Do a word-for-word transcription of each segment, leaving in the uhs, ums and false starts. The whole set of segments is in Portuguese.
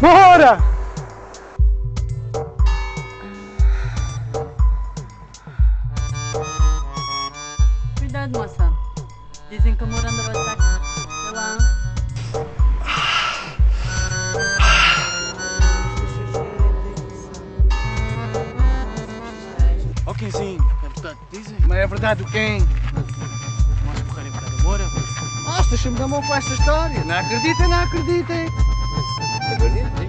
Moura! Cuidado, moça. Dizem que a moura anda bastante. Vai lá. Ó oh, Quinzinho, é verdade, dizem. Mas é verdade o quem? Vamos correr em para a moura. Nossa, deixa-me dar mão com esta história. Não acreditem, não acreditem. Acreditem?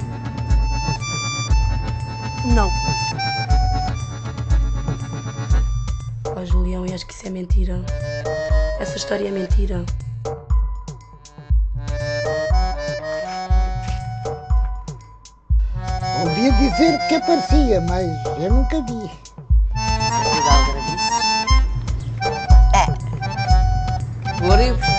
Não. Ó Julião, eu acho que isso é mentira. Essa história é mentira. Ouvi dizer que aparecia, mas eu nunca vi. É. Floripes.